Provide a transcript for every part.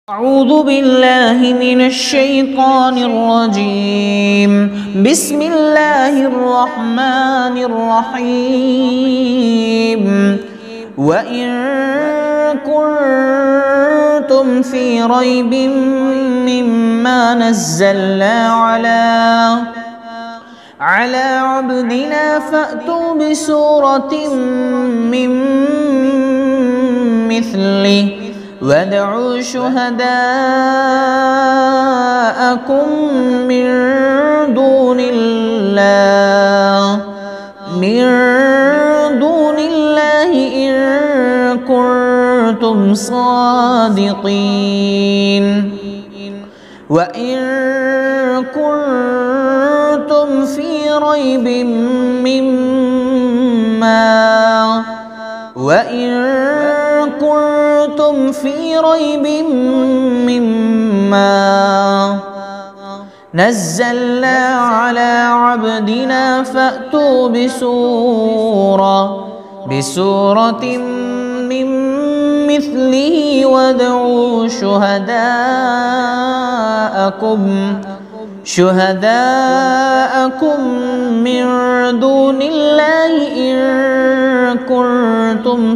अऊज़ु बिल्लाहि मिनश्शैतानिर्रजीम बिस्मिल्लाहिर्रहमानिर्रहीम व इन कुन्तुम फी रैबिम मिम्मा नज़्ज़लना अला अब्दिना फ़अतू बिसूरतिम मिन मिस्लिहि वदउ शुहदाअकुम मिन दूनिल्लाहि इन कुन्तुम सादिक़ीन व इन कुन्तुम फी रैबिम मिम्मा नज़्ज़लना अला अब्दिना फ़अतू बिसूरतिम मिन मिस्लिहि वदउ शुहदाअकुम मिन दूनिल्लाहि इन कुन्तुम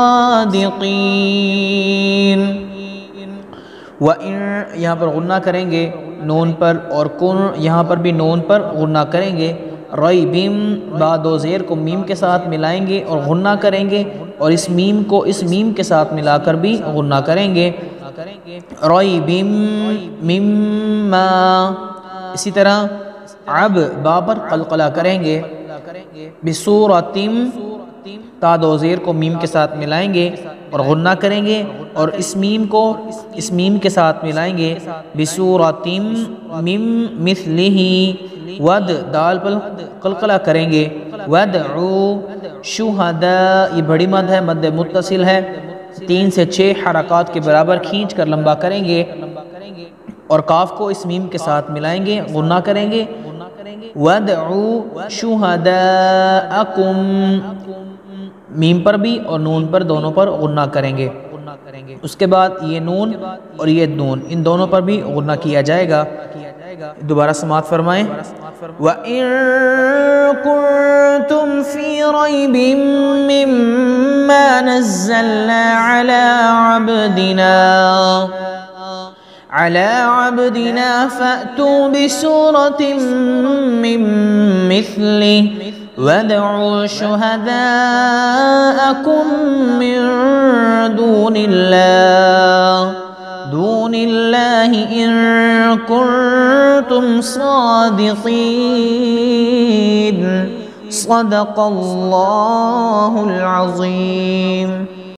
सादिक़ीन। व इन यहाँ पर गुन्ना करेंगे नून पर, और कुन यहाँ पर भी नून पर गुन्ना करेंगे। रैबिम बा दो ज़ेर को मीम के साथ मिलाएंगे और गुन्ना करेंगे, और इस मीम को इस मीम के साथ मिलाकर भी गुन्ना करेंगे। रैबिम मिम्मा। इसी तरह अब बा पर क़लक़ला करेंगे। बिसूरतिम ता दो ज़ेर को मीम के साथ मिलाएंगे और गुन्ना करेंगे, और इस मीम को इस मीम के साथ मिलाएंगे। बिसूरतिम मिन मिस्लिहि वद दाल पर क़लक़ला करेंगे। वदउ शुहदा, ये बड़ी मद है, मद मुत्तसिल है, 3 से 6 हरकात के बराबर खींच कर लंबा करेंगे, और काफ को इस मीम के साथ मिलाएंगे, गुन्ना करेंगे। वदउ शुहदाअकुम, मीम पर भी और नून पर दोनों पर गुन्ना करेंगे। उसके बाद ये नून और ये नून, इन दोनों पर भी गुन्ना किया जाएगा। दोबारा समाअत फरमाएं। व इन कुन्तुम फी रैबिम मिम्मा नज़्ज़लना अला अब्दिना फ़अतू बिसूरतिम मिन मिस्लिहि वदउ शुहदाअकुम मिन दूनिल्लाहि इन कुन्तुम सादिक़ीन। सदक़ल्लाहुल अज़ीम।